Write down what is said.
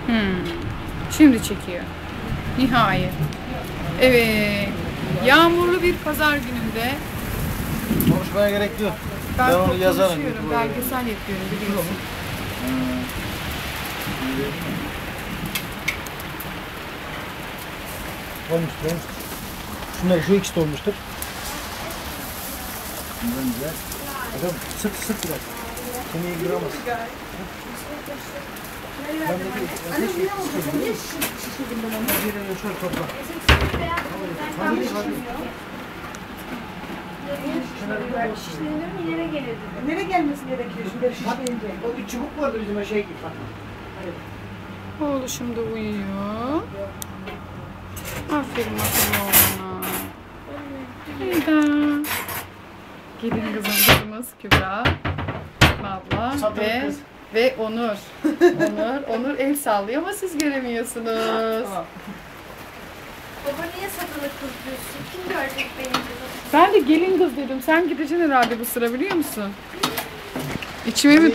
Şimdi çekiyor. Nihayet. Evet. Yağmurlu bir pazar gününde. Konuşmaya gerek yok. Ben onu yazarım. konuşuyorum. Belgesel yapıyorum biliyorsun. Olmuştur. Şunlar şu ikisi de olmuştur. Bence. Bakalım sık biraz. Seni ilgilenmez. Nereye gelmesi gerekiyor şimdi şişleyince? O bir çubuk vardı bizim şey gibi. Oğluşum da uyuyor. Aferin akıllı oğluna. Hayda. Gelin kızımız Kübra, abla ve Onur. Onur el sallıyor ama siz göremiyorsunuz. Baba niye satılık kız diyorsun? Kim görecek beni? Ben de gelin kız dedim. Sen gideceksin herhalde bu sıra biliyor musun? İçime bir